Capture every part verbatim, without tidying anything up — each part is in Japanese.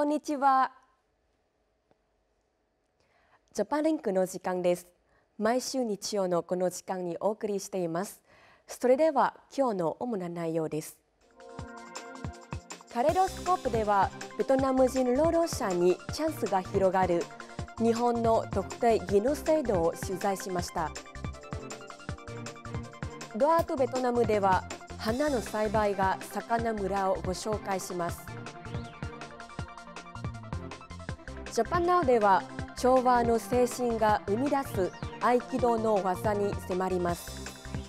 こんにちは。ジャパンリンクの時間です。毎週日曜のこの時間にお送りしています。それでは今日の主な内容です。カレドスコープではベトナム人労働者にチャンスが広がる日本の特定技能制度を取材しました。ロアートベトナムでは花の栽培が盛んな村をご紹介します。ジャパンナウでは調和の精神が生み出す合気道の技に迫ります。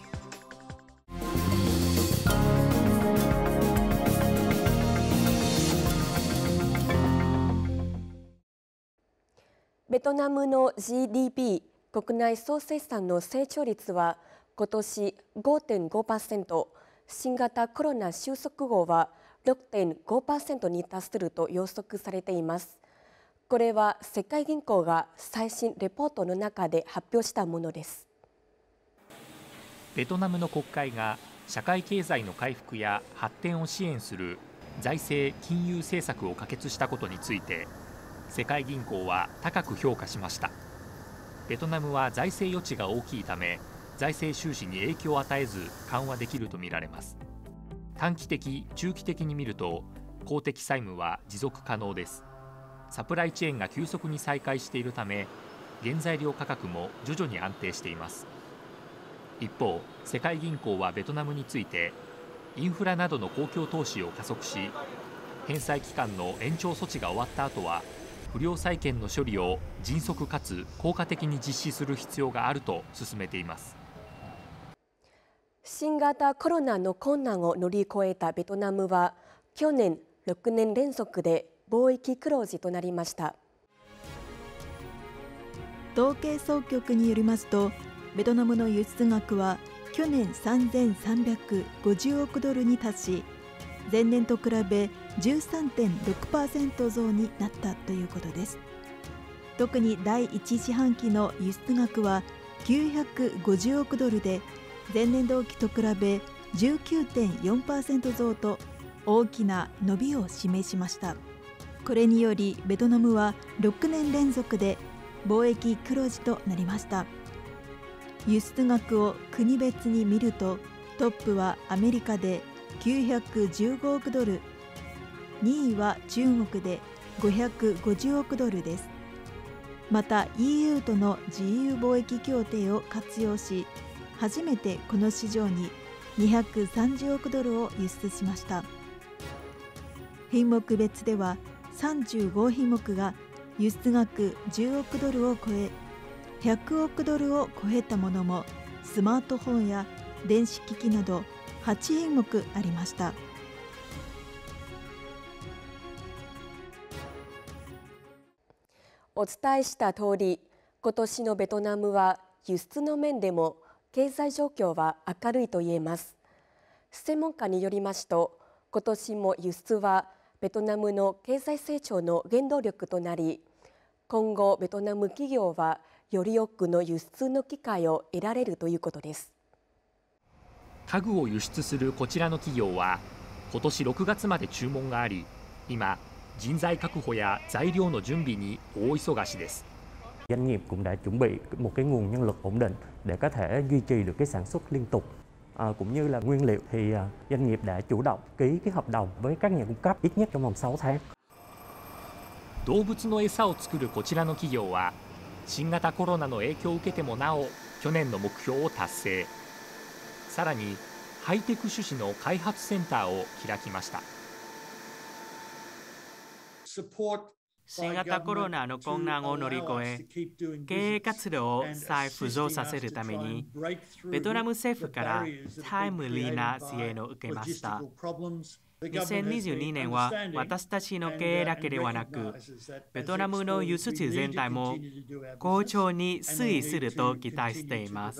ベトナムの ジーディーピー 国内総生産の成長率は今年 ごてんごパーセント、新型コロナ収束後は ろくてんごパーセント に達すると予測されています。これは世界銀行が最新レポートの中で発表したものです。 ベトナムの国会が社会経済の回復や発展を支援する財政金融政策を可決したことについて世界銀行は高く評価しました。ベトナムは財政余地が大きいため財政収支に影響を与えず緩和できるとみられます。短期的・中期的に見ると公的債務は持続可能です。サプライチェーンが急速に再開しているため原材料価格も徐々に安定しています。一方、世界銀行はベトナムについてインフラなどの公共投資を加速し、返済期間の延長措置が終わった後は不良債権の処理を迅速かつ効果的に実施する必要があると進めています。 新型コロナの困難を乗り越えたベトナムは去年ろくねん連続で貿易黒字となりました。 統計総局によりますと、ベトナムの輸出額は去年さんぜんさんびゃくごじゅうおくドルに達し、前年と比べ じゅうさんてんろくパーセント 増になったということです。特に第一四半期の輸出額はきゅうひゃくごじゅうおくドルで、前年同期と比べ じゅうきゅうてんよんパーセント 増と大きな伸びを示しました。これによりベトナムはろくねん連続で貿易黒字となりました。輸出額を国別に見ると、トップはアメリカできゅうひゃくじゅうごおくドル、にいは中国でごひゃくごじゅうおくドルです。また イーユー との自由貿易協定を活用し、初めてこの市場ににひゃくさんじゅうおくドルを輸出しました。品目別ではさんじゅうごひんもくが輸出額じゅうおくドルを超え、ひゃくおくドルを超えたものもスマートフォンや電子機器などはちひんもくありました。 お伝えした通り、今年のベトナムは輸出の面でも経済状況は明るいと言えます。専門家によりますと、今年も輸出はベトナムの経済成長の原動力となり、今後ベトナム企業はより多くの輸出の機会を得られるということです。 家具を輸出するこちらの企業は今年ろくがつまで注文があり、今人材確保や材料の準備に大忙しです。 Doanh nghiệp cũng đã chuẩn bị một cái nguồn nhân lực ổn định để có thể duy trì được cái sản xuất liên tục. À, cũng như là nguyên liệu thì à, doanh nghiệp đã chủ động ký cái hợp đồng với các nhà cung cấp ít nhất trong vòng sáu tháng. 動物の餌を作るこちらの企業は新型コロナの影響を受けてもなお去年の目標を達成。さらにハイテク種子の開発センターを開きました。 新型コロナの困難を乗り越え、経営活動を再浮上させるために、ベトナム政府からタイムリーな支援を受けました。にせんにじゅうにねんは私たちの経営だけではなく、ベトナムの輸出全体も好調に推移すると期待しています。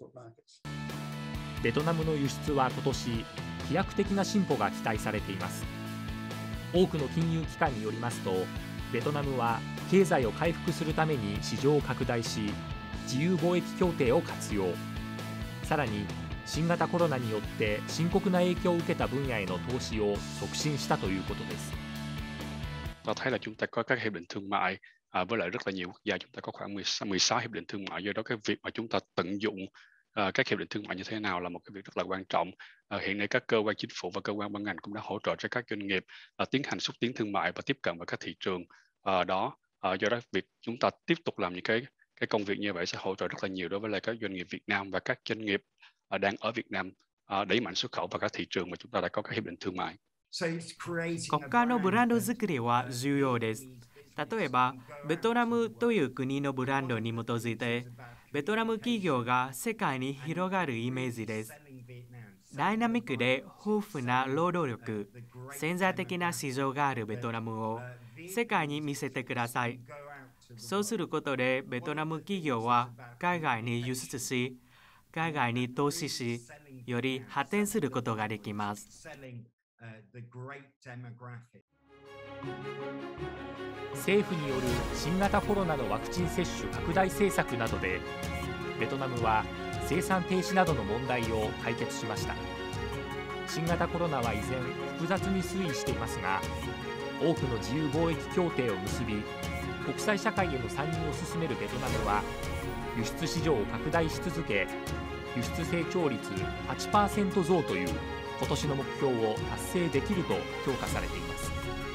ベトナムの輸出は今年、飛躍的な進歩が期待されています。多くの金融機関によりますと、ベトナムは経済を回復するために市場を拡大し、自由貿易協定を活用。さらに新型コロナによって深刻な影響を受けた分野への投資を促進したということです。 ta thấy là chúng ta có các hiệp định thương mại à, với lại rất là nhiều quốc gia, chúng ta có khoảng mười sáu hiệp định thương mại, do đó cái việc mà chúng ta tận dụng à, các hiệp định thương mại như thế nào là một cái việc rất là quan trọng. À, hiện nay các cơ quan chính phủ và cơ quan ban ngành cũng đã hỗ trợ cho các doanh nghiệp à, tiến hành xúc tiến thương mại và tiếp cận vào các thị trường à, đó. À, do đó việc chúng ta tiếp tục làm những cái cái công việc như vậy sẽ hỗ trợ rất là nhiều đối với lại các doanh nghiệp Việt Nam và các doanh nghiệp à, đang ở Việt Nam à, đẩy mạnh xuất khẩu vào các thị trường mà chúng ta đã có các hiệp định thương mại. 国家のブランド作りは重要です。例えば、ベトナムという国のブランドに基づいて、ベトナム企業が世界に広がるイメージです。ダイナミックで豊富な労働力、潜在的な市場があるベトナムを世界に見せてください。そうすることで、ベトナム企業は海外に輸出し、海外に投資し、より発展することができます。 政府による新型コロナのワクチン接種拡大政策などでベトナムは生産停止などの問題を解決しました。新型コロナは依然複雑に推移していますが、多くの自由貿易協定を結び国際社会への参入を進めるベトナムは輸出市場を拡大し続け、輸出成長率 はちパーセント 増という今年の目標を達成できると評価されています。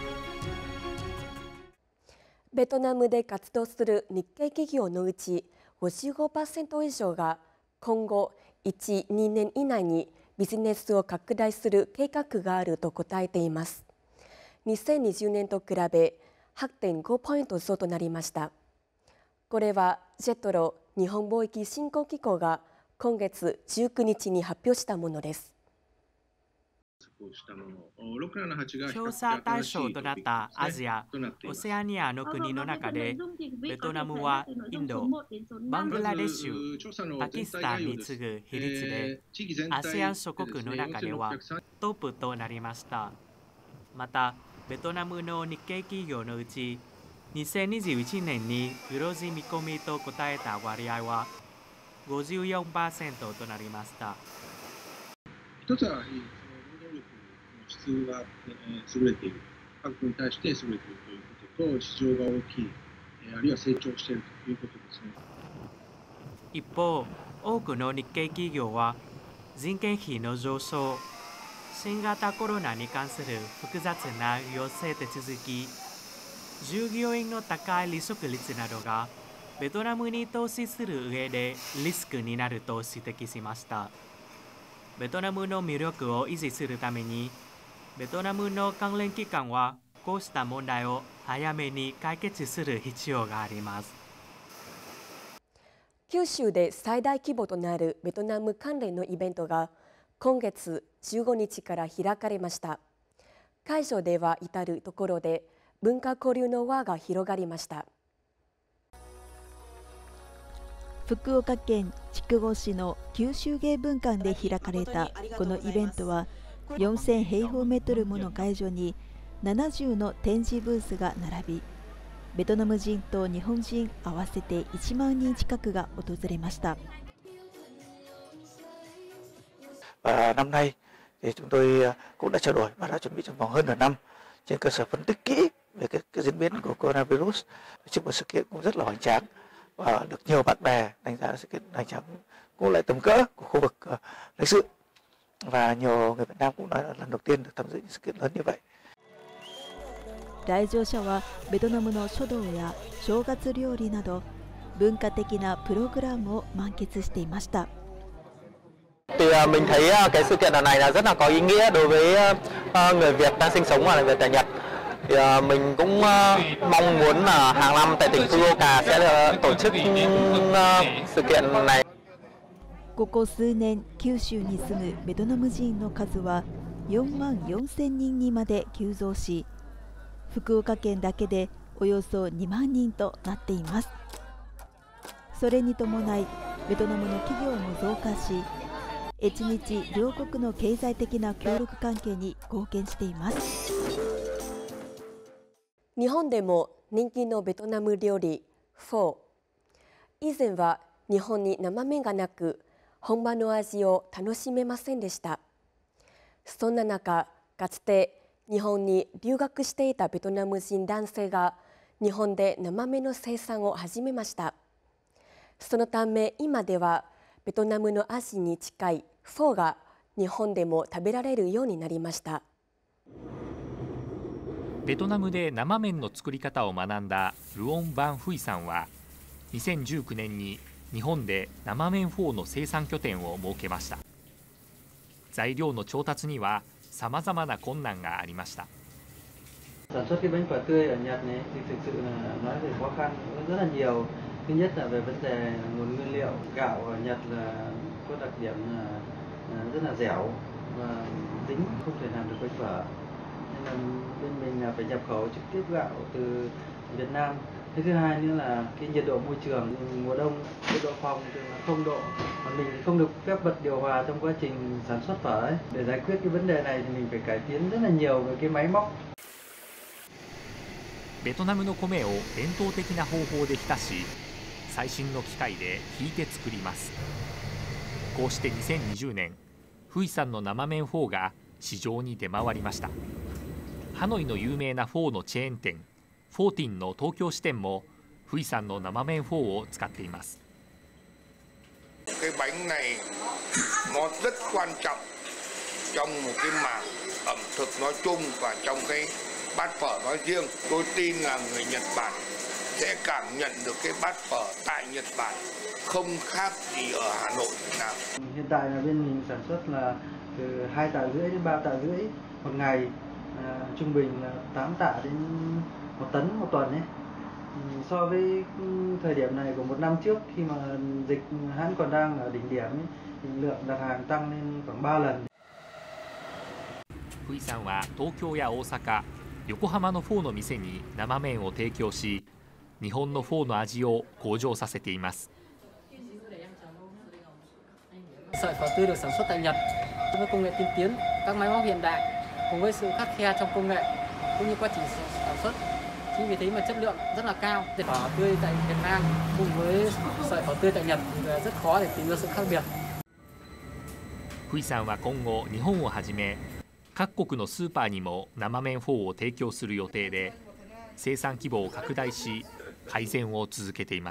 ベトナムで活動する日系企業のうち ごじゅうごパーセント 以上が今後いち、にねん以内にビジネスを拡大する計画があると答えています。にせんにじゅうねんと比べ はちてんごポイント増となりました。これはジェトロ日本貿易振興機構が今月じゅうくにちに発表したものです。 調査対象となったアジア、オセアニアの国の中で、ベトナムはインド、バングラデシュ、パキスタンに次ぐ比率で、アセアン諸国の中ではトップとなりました。また、ベトナムの日系企業のうち、にせんにじゅういちねんに黒字見込みと答えた割合は ごじゅうよんパーセント となりました。 一つは質が優れている、価格に対して優れているということと、市場が大きい、あるいは成長しているということですね。 一方、多くの日系企業は人件費の上昇、新型コロナに関する複雑な行政手続き、従業員の高い離職率などがベトナムに投資する上でリスクになると指摘しました。ベトナムの魅力を維持するために、ベトナムの関連機関はこうした問題を早めに解決する必要があります。 九州で最大規模となるベトナム関連のイベントが今月じゅうごにちから開かれました。会場では至るところで文化交流の輪が広がりました。 福岡県筑後市の九州芸文館で開かれたこのイベントは、よんせんへいほうメートルもの会場にななじゅうの展示ブースが並び、ベトナム人と日本人合わせていちまんにん近くが訪れました。 Và năm nay thì chúng tôi cũng đã trao đổi và đã chuẩn bị trong vòng hơn nửa năm trên cơ sở phân tích kỹ về cái, cái diễn biến của coronavirus. Trước một sự kiện cũng rất là hoành tráng và được nhiều bạn bè đánh giá là sự kiện hoành tráng cũng lại tầm cỡ của khu vực uh, lịch sử, và nhiều người Việt Nam cũng nói là lần đầu tiên được tham dự những sự kiện lớn như vậy. 来場者はベトナムの書道や正月料理など文化的なプログラムを満喫していました。 Thì mình thấy cái sự kiện lần này là rất là có ý nghĩa đối với người Việt đang sinh sống và làm việc tại Nhật. Thì mình cũng mong muốn là hàng năm tại tỉnh Fukuoka sẽ tổ chức sự kiện này. ここ数年、九州に住むベトナム人の数はよんまんよんせんにんにまで急増し、福岡県だけでおよそにまんにんとなっています。それに伴い、ベトナムの企業も増加し、越日両国の経済的な協力関係に貢献しています。 日本でも人気のベトナム料理フォー。以前は日本に生麺がなく本場の味を楽しめませんでした。そんな中、かつて日本に留学していたベトナム人男性が日本で生麺の生産を始めました。そのため今ではベトナムの味に近いフォーが日本でも食べられるようになりました。 ベトナムで生麺の作り方を学んだルオン・バン・フイさんはにせんじゅうきゅうねんに日本で生麺フォーの生産拠点を設けました。材料の調達にはさまざまな困難がありました。 sản xuất cái bánh phở tươi ở Nhật này thì thực sự là nói về khó khăn rất là nhiều. Thứ nhất là về vấn đề nguồn nguyên liệu. Gạo ở Nhật là có đặc điểm là rất là dẻo và dính, không thể làm được bánh phở. Nên là bên mình là phải nhập khẩu trực tiếp gạo từ Việt Nam. Cái thứ hai nữa là cái nhiệt độ môi trường, mùa đông nhiệt độ phòng thường là không độ, còn mình thì không được phép bật điều hòa trong quá trình sản xuất phở ấy. Để giải quyết cái vấn đề này thì mình phải cải tiến rất là nhiều về cái máy móc. ベトナムの米を伝統的な方法で浸し、最新の機械でひいて作ります。こうしてにせんにじゅうねん、フイさんの生麺フォーが市場に出回りました。ハノイの有名なフォーのチェーン店フォーティンの東京支店もフイさんの生麺フォーを使っています。 cái bánh này nó rất quan trọng trong một cái mảng ẩm thực nói chung và trong cái bát phở nói riêng. Tôi tin là người Nhật Bản sẽ cảm nhận được cái bát phở tại Nhật Bản không khác gì ở Hà Nội Việt Nam. Hiện tại là bên mình sản xuất là từ hai tạ rưỡi đến ba tạ rưỡi một ngày, à, trung bình là tám tạ đến một tấn một tuần ấy. So với thời điểm này của một năm trước khi mà dịch hãng còn đang ở đỉnh điểm ấy, thì lượng đặt hàng tăng lên khoảng ba lần. フイさんは東京や大阪、横浜のフォーの店に生麺を提供し、日本のフォーの味を向上させています。 Sợi phở tươi được sản xuất tại Nhật với công nghệ tiên tiến, các máy móc hiện đại cùng với sự khắt khe trong công nghệ cũng như quá trình sản xuất. Chính vì thế mà chất lượng rất là cao. Phở tươi tại Việt Nam cùng với sợi phở tươi tại Nhật thì rất khó để tìm ra sự khác biệt. フイさんは今後日本をはじめ各国のスーパーにも生麺フォーを提供する予定で、生産規模を拡大し改善を続けています。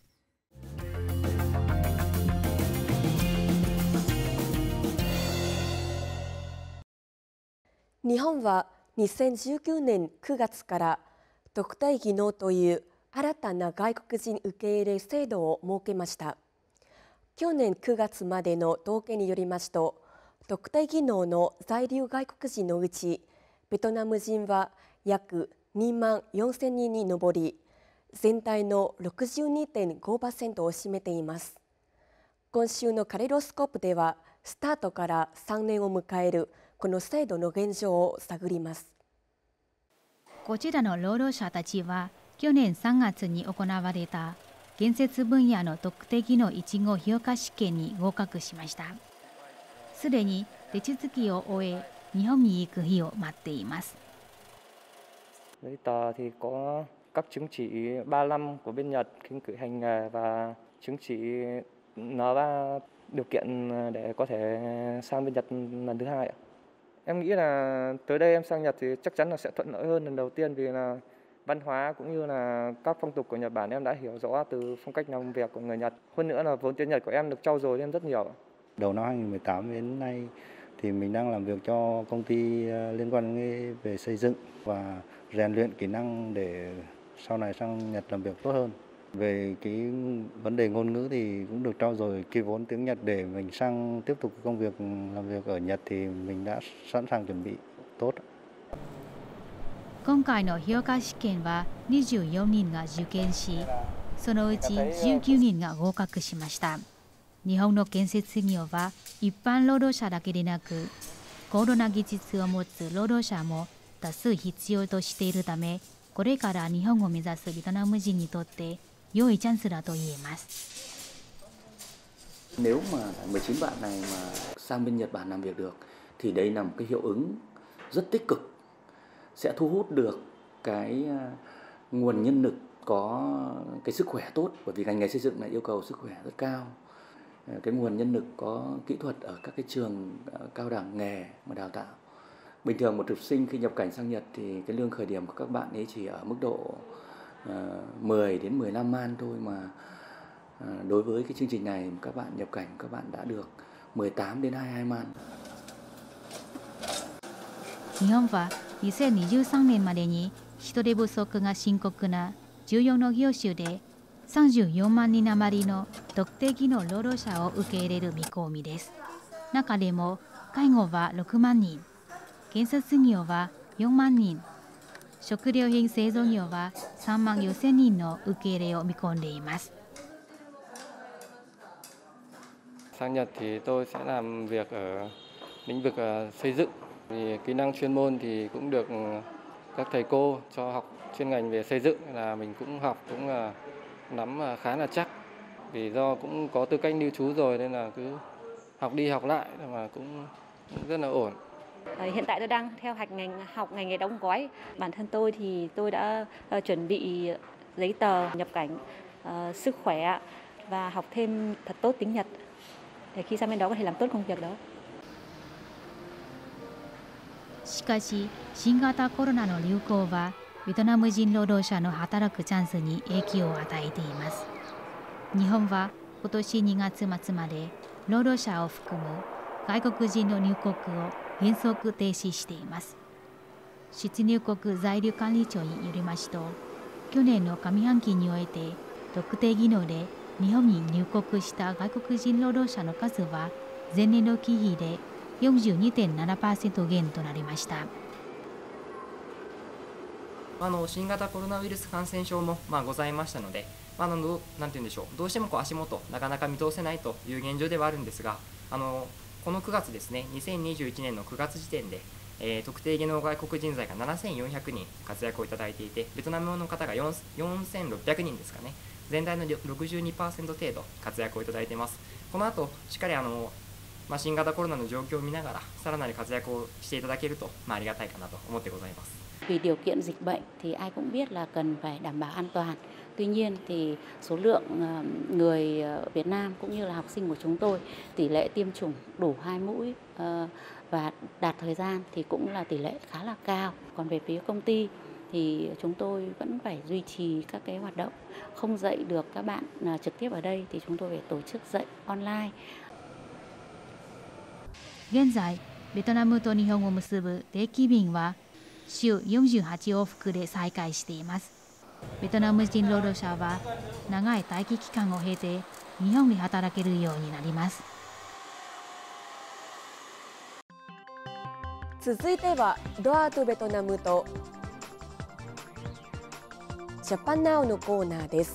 日本はにせんじゅうきゅうねんくがつから特定技能という新たな外国人受け入れ制度を設けました。去年くがつまでの統計によりますと、特定技能の在留外国人のうちベトナム人は約にまんよんせんにんに上り、全体の ろくじゅうにてんごパーセント を占めています。今週のカレドスコープではスタートからさんねんを迎えるこの制度の現状を探ります。 こちらの労働者たちは去年さんがつに行われた建設分野の特定技能いち号評価試験に合格しました。すでに手続きを終え、日本に行く日を待っています。 Giấy tờ thì có các chứng chỉ ba năm của bên Nhật kinh cử hành nghề và chứng chỉ en ba điều kiện để có thể sang bên Nhật lần thứ hai ạ. Em nghĩ là tới đây em sang Nhật thì chắc chắn là sẽ thuận lợi hơn lần đầu tiên, vì là văn hóa cũng như là các phong tục của Nhật Bản em đã hiểu rõ từ phong cách làm việc của người Nhật. Hơn nữa là vốn tiếng Nhật của em được trau dồi lên rất nhiều. Đầu năm hai nghìn mười tám đến nay thì mình đang làm việc cho công ty liên quan về xây dựng và rèn luyện kỹ năng để sau này sang Nhật làm việc tốt hơn. Về cái vấn đề ngôn ngữ thì cũng được trau dồi cái vốn tiếng Nhật để mình sang tiếp tục công việc làm việc ở Nhật thì mình đã sẵn sàng chuẩn bị tốt. 今回の評価試験はにじゅうよにんが受験し、そのうちじゅうきゅうにんが合格しました。日本の建設業は一般労働者だけでなく、高度な技術を持つ労働者も多数必要としているため、これから日本を目指すベトナム人にとって良いチャンスだと言えます。 Nếu mà mười chín bạn này mà sang bên Nhật Bản làm việc được thì đây là một cái hiệu ứng rất tích cực, sẽ thu hút được cái nguồn nhân lực có cái sức khỏe tốt, bởi vì ngành nghề xây dựng này yêu cầu sức khỏe rất cao. Cái nguồn nhân lực có kỹ thuật ở các cái trường cao đẳng nghề mà đào tạo. Bình thường một thực sinh khi nhập cảnh sang Nhật thì cái lương khởi điểm của các bạn ấy chỉ ở mức độ uh, mười đến mười lăm man thôi, mà uh, đối với cái chương trình này các bạn nhập cảnh các bạn đã được mười tám đến hai mươi hai man. 日本はにせんにじゅうさんねんまでに人手不足が深刻なじゅうよんの業種でさんじゅうよんまんにん余りの特定技能労働者を受け入れる見込みです。中でも介護はろくまんにん、建設業はよんまんにん、食料品製造業はさんまんよんせんにんの受け入れを見込んでいます。 Sang Nhật thì tôi sẽ làm việc ở lĩnh vực xây dựng. Thì kỹ năng chuyên môn thì cũng được các thầy cô cho học chuyên ngành về xây dựng, là mình cũng học cũng là nắm khá là chắc. Vì do cũng có tư cách lưu trú rồi nên là cứ học đi học lại mà cũng rất là ổn. Hiện tại tôi đang theo học ngành học ngành nghề đóng gói. Bản thân tôi thì tôi đã uh, chuẩn bị giấy tờ nhập cảnh, uh, sức khỏe và học thêm thật tốt tiếng Nhật để khi sang bên đó có thể làm tốt công việc đó. しかし、新型コロナの流行はベトナム人労働者の働くチャンスに影響を与えています。日本は今年にがつ末まで労働者を含む外国人の入国を原則停止しています。出入国在留管理庁によりますと、去年の上半期において特定技能で日本に入国した外国人労働者の数は前年の比比で よんじゅうにてんななパーセント 減となりました。 あの新型コロナウイルス感染症もまあございましたので、まあ、あのなんて言うんでしょう、どうしてもこう足元なかなか見通せないという現状ではあるんですが、あのこのくがつですね、にせんにじゅういちねんのくがつ時点で、えー、特定技能外国人材がななせんよんひゃくにん活躍をいただいていて、ベトナムの方がよんせんろっぴゃくにんですかね、全体の ろくじゅうにパーセント 程度活躍をいただいています。この後しっかりあのまあ新型コロナの状況を見ながらさらなる活躍をしていただけると、まあ、ありがたいかなと思ってございます。 Vì điều kiện dịch bệnh thì ai cũng biết là cần phải đảm bảo an toàn. Tuy nhiên thì số lượng người Việt Nam cũng như là học sinh của chúng tôi tỷ lệ tiêm chủng đủ hai mũi và đạt thời gian thì cũng là tỷ lệ khá là cao. Còn về phía công ty thì chúng tôi vẫn phải duy trì các cái hoạt động, không dạy được các bạn trực tiếp ở đây thì chúng tôi phải tổ chức dạy online. 現在、ベトナムと日本を結ぶ定期便は週よんじゅうはちおうふくで再開しています。ベトナム人労働者は長い待機期間を経て日本で働けるようになります。 続いてはドアートベトナムとジャパンナウのコーナーです。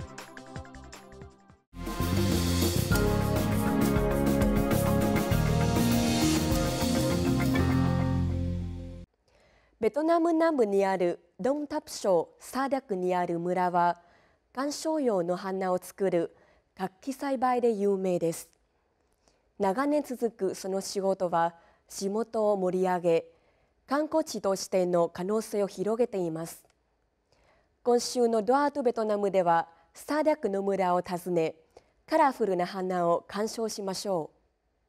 ベトナム南部にあるドンタプ省サーダクにある村は観賞用の花を作る楽器栽培で有名です。長年続くその仕事は地元を盛り上げ、観光地としての可能性を広げています。今週のドアートベトナムではサーダクの村を訪ね、カラフルな花を鑑賞しましょう。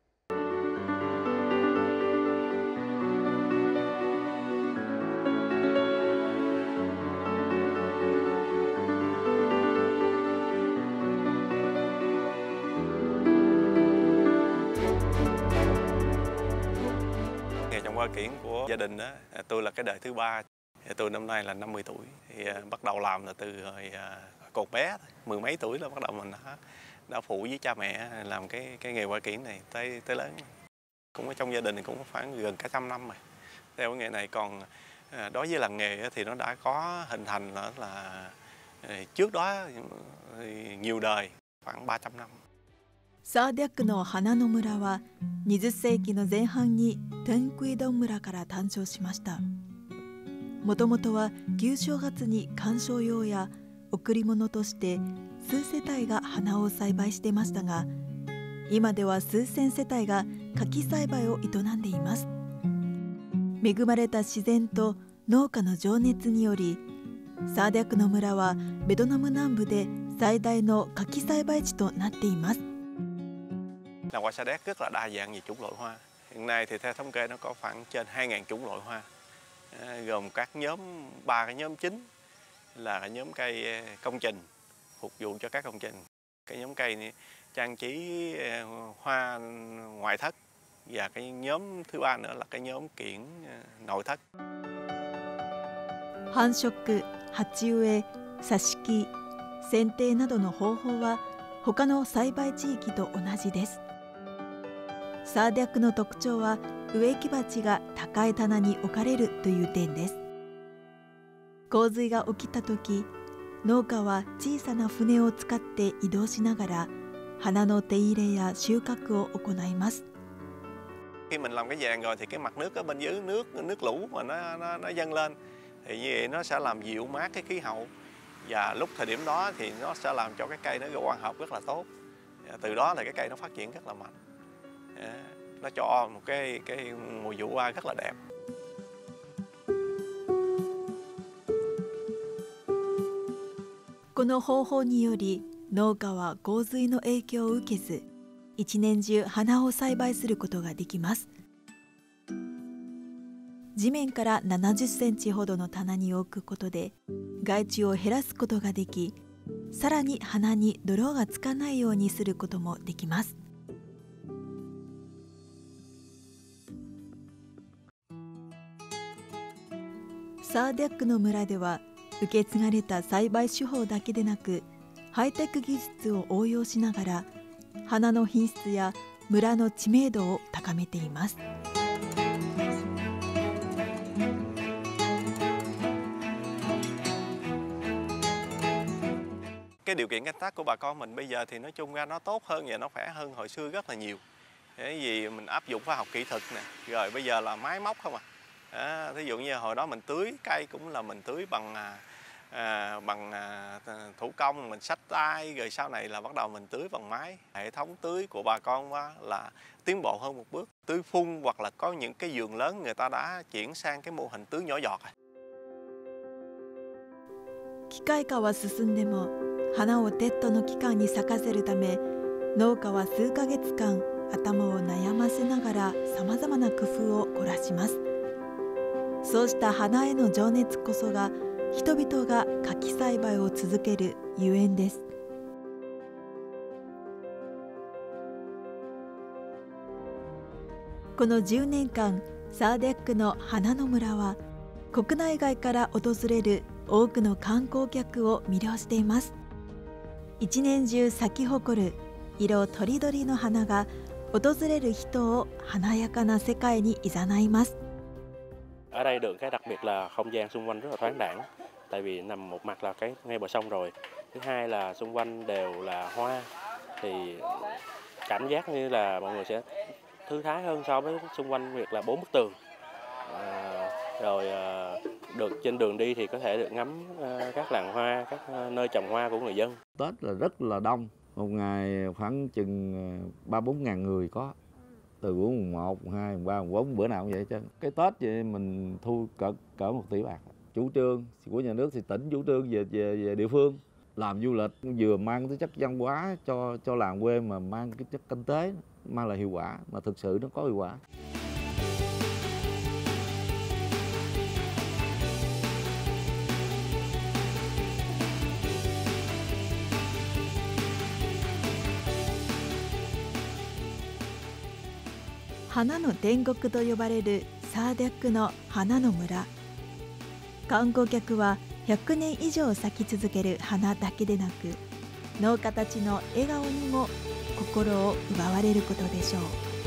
Qua kiển của gia đình đó, tôi là cái đời thứ ba. Tôi năm nay là năm mươi tuổi, thì bắt đầu làm là từ hồi còn bé, mười mấy tuổi là bắt đầu mình đã, đã phụ với cha mẹ làm cái cái nghề qua kiển này tới tới lớn. Cũng ở trong gia đình thì cũng khoảng gần cả trăm năm rồi. Theo cái nghề này, còn đối với làng nghề thì nó đã có hình thành là, là trước đó nhiều đời, khoảng ba trăm năm. サーデャックの花の村はにじゅっせいきの前半にテンクイドン村から誕生しました。もともとは旧正月に観賞用や贈り物として数世帯が花を栽培していましたが、今では数千世帯が柿栽培を営んでいます。恵まれた自然と農家の情熱により、サーデャックの村はベトナム南部で最大の柿栽培地となっています。 Làng hoa Sa Đéc rất là đa dạng về chủng loại hoa. Hiện nay thì theo thống kê nó có khoảng trên hai nghìn chủng loại hoa, gồm các nhóm ba cái nhóm chính là cái nhóm cây công trình phục vụ cho các công trình, cái nhóm cây trang trí hoa ngoại thất và cái nhóm thứ ba nữa là cái nhóm kiển nội thất. 繁殖、鉢植え、挿し木、剪定などの方法は他の栽培地域と同じです。サーディャックの特徴は植木鉢が高い棚に置かれるという点です。洪水が起きた時、農家は小さな船を使って移動しながら花の手入れや収穫を行います。 Khi mình làm cái vàng rồi thì cái mặt nước ở bên dưới nước nước lũ mà nó nó, nó dâng lên thì như vậy nó sẽ làm dịu mát cái khí hậu, và lúc thời điểm đó thì nó sẽ làm cho cái cây nó quang hợp rất là tốt. Từ đó là cái cây nó phát triển rất là mạnh. Nó cho một cái cái mùa vụ hoa rất là đẹp. この方法により農家は洪水の影響を受けず一年中花を栽培することができます。地面からななじゅっセンチほどの棚に置くことで害虫を減らすことができ、さらに花に泥がつかないようにすることもできます。サーディャックの村では受け継がれた栽培手法だけでなくハイテク技術を応用しながら花の品質や村の知名度を高めています。 Cái điều kiện canh tác của bà con mình bây giờ thì nói chung ra nó tốt hơn và nó khỏe hơn hồi xưa rất là nhiều. Bởi vì mình áp dụng khoa học kỹ thuật nè, rồi bây giờ là máy móc không à. À, thí dụ như hồi đó mình tưới cây cũng là mình tưới bằng à, bằng à, thủ công, mình xách tay, rồi sau này là bắt đầu mình tưới bằng máy. Hệ thống tưới của bà con là tiến bộ hơn một bước. Tưới phun hoặc là có những cái vườn lớn người ta đã chuyển sang cái mô hình tưới nhỏ giọt rồi. 機械化は進んでも花をテッドの期間に咲かせるため農家は数ヶ月間頭を悩ませながらさまざまな工夫を凝らします。そうした花への情熱こそが人々が柿栽培を続けるゆえんです。このじゅうねんかんサーディャックの花の村は国内外から訪れる多くの観光客を魅了しています。一年中咲き誇る色とりどりの花が訪れる人を華やかな世界に誘います。 Ở đây được cái đặc biệt là không gian xung quanh rất là thoáng đãng, tại vì nằm một mặt là cái ngay bờ sông rồi. Thứ hai là xung quanh đều là hoa, thì cảm giác như là mọi người sẽ thư thái hơn so với xung quanh việc là bốn bức tường. À, rồi à, được trên đường đi thì có thể được ngắm à, các làng hoa, các à, nơi trồng hoa của người dân. Tết là rất là đông, một ngày khoảng chừng ba bốn ngàn người có. Từ bữa mùng một, mùng hai, mùng ba, mùng bốn, bữa nào cũng vậy chứ. Cái Tết vậy mình thu cỡ cỡ một tỷ bạc. Chủ trương của nhà nước thì tỉnh chủ trương về về về địa phương làm du lịch vừa mang cái chất văn hóa cho cho làng quê mà mang cái chất kinh tế, mang lại hiệu quả mà thực sự nó có hiệu quả. Hanaの天国と呼ばれるサーディャックの花の村。観光客はひゃくねん以上咲き続ける花だけでなく、農家たちの笑顔にも心を奪われることでしょう。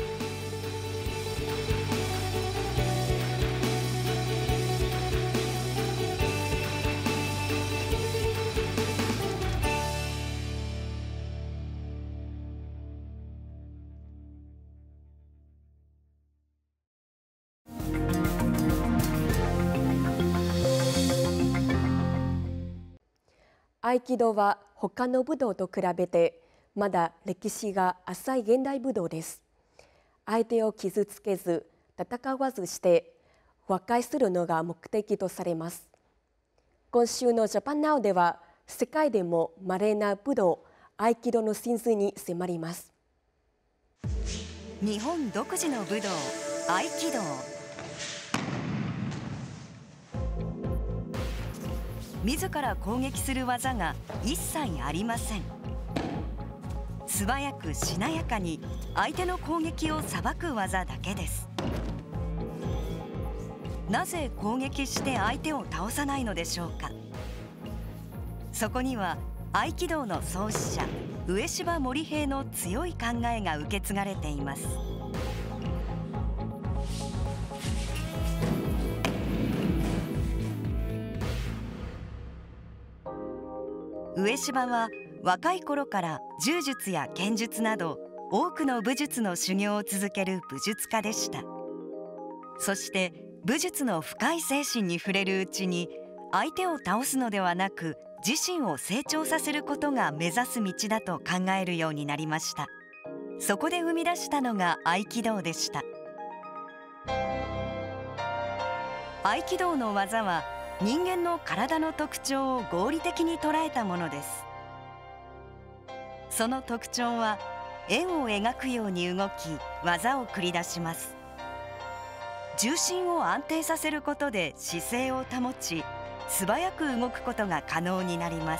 合気道は他の武道と比べてまだ歴史が浅い現代武道です。相手を傷つけず戦わずして和解するのが目的とされます。今週のジャパンナウでは世界でも稀な武道合気道の真髄に迫ります。 日本独自の武道、合気道。自ら攻撃する技が一切ありません。素早くしなやかに相手の攻撃をさばく技だけです。なぜ攻撃して相手を倒さないのでしょうか。そこには合気道の創始者上柴守平の強い考えが受け継がれています。上柴は若い頃から柔術や剣術など多くの武術の修行を続ける武術家でした。そして武術の深い精神に触れるうちに、相手を倒すのではなく自身を成長させることが目指す道だと考えるようになりました。そこで生み出したのが合気道でした。合気道の技は人間の体の特徴を合理的に捉えたものです。その特徴は円を描くように動き、技を繰り出します。重心を安定させることで姿勢を保ち、素早く動くことが可能になります。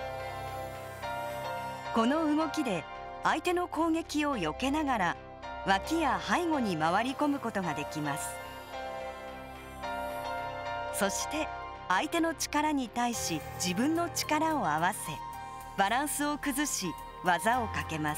この動きで相手の攻撃を避けながら脇や背後に回り込むことができます。そして相手の力に対し自分の力を合わせ、バランスを崩し技をかけます。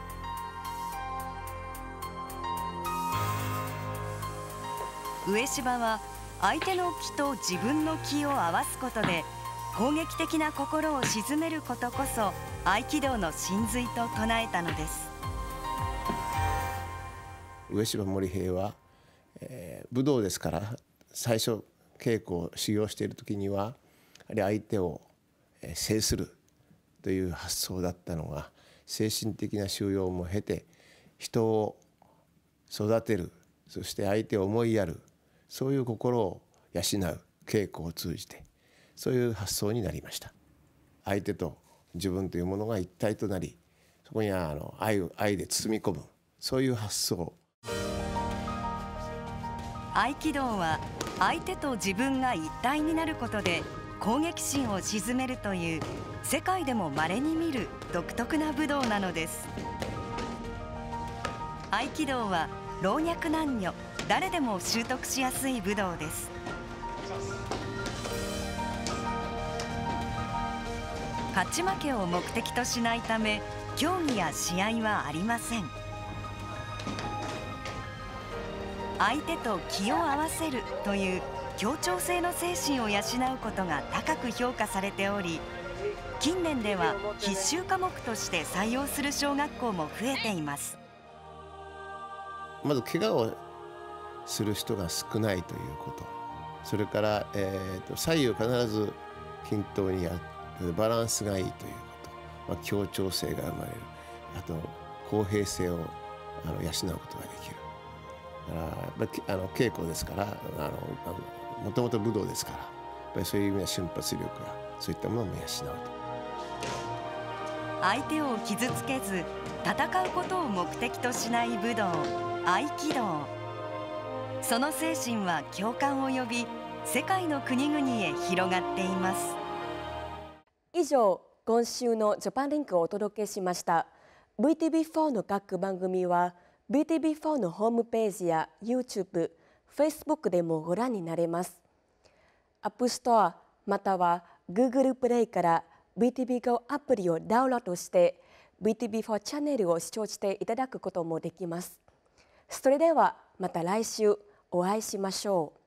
上柴は相手の気と自分の気を合わすことで攻撃的な心を鎮めることこそ合気道の真髄と唱えたのです。 上柴守平は、えー、武道ですから最初稽古を修行している時にはやはり相手を制するという発想だったのが、精神的な修養も経て人を育てる、そして相手を思いやる、そういう心を養う稽古を通じてそういう発想になりました。相手と自分というものが一体となり、そこにはあの 愛, 愛で包み込む、そういう発想。 合気道は相手と自分が一体になることで攻撃心を鎮めるという世界でも稀に見る独特な武道なのです。合気道は老若男女誰でも習得しやすい武道です。勝ち負けを目的としないため競技や試合はありません。相手と気を合わせるという協調性の精神を養うことが高く評価されており、近年では必修科目として採用する小学校も増えています。 まず怪我をする人が少ないということ、それから、えー、と左右必ず均等にやる、バランスがいいということ、まあ、協調性が生まれる、あと公平性をあの養うことができる。ああの稽古ですから、あのもともと武道ですから、やっぱりそういう意味では瞬発力やそういったものも養うと。 相手を傷つけず戦うことを目的としない武道、合気道。その精神は共感を呼び、世界の国々へ広がっています。 以上、今週のジャパンリンクをお届けしました。 ブイティービーフォー の各番組は ブイティービーフォー のホームページや YouTube、Facebook でもご覧になれます。App Store または Google プレイから ブイティービー ゴー アプリをダウンロードして ブイティービーフォー チャンネルを視聴していただくこともできます。それではまた来週お会いしましょう。